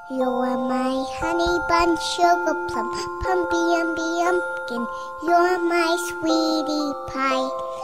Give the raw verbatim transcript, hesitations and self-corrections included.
You're my honey bun, sugar plum, pumpy umby umpkin. You're my sweetie pie.